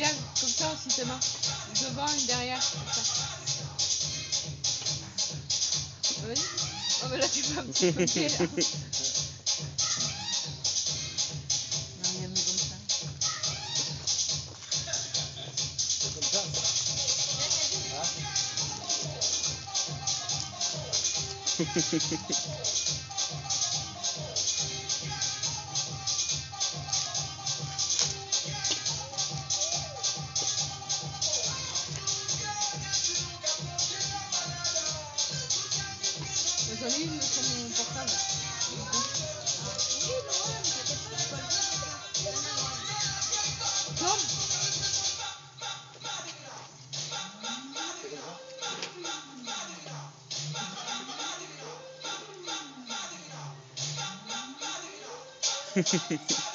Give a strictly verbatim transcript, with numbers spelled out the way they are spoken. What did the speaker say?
Regarde, comme ça aussi tes mains. Devant, une derrière, comme ça. Oui. Oh mais là tu fais un petit peu pied là. Non, il y a mis comme ça. C'est comme ça. Ah. J'en ai une sur mon portable. Tourne. C'est comme ça.